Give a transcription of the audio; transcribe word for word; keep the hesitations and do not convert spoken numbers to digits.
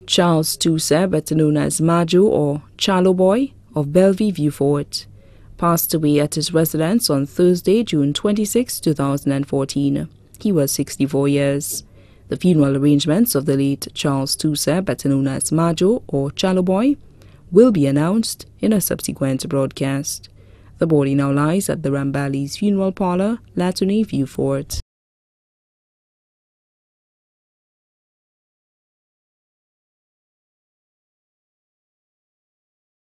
Charles Touser, better known as Majo or Charlo Boy of Bellevue Vieux Fort, passed away at his residence on Thursday, June twenty-sixth, two thousand fourteen. He was sixty-four years. The funeral arrangements of the late Charles Touser, better known as Majo or Charlo Boy, will be announced in a subsequent broadcast. The body now lies at the Ramballi's Funeral Parlor, Latone Vieux Fort.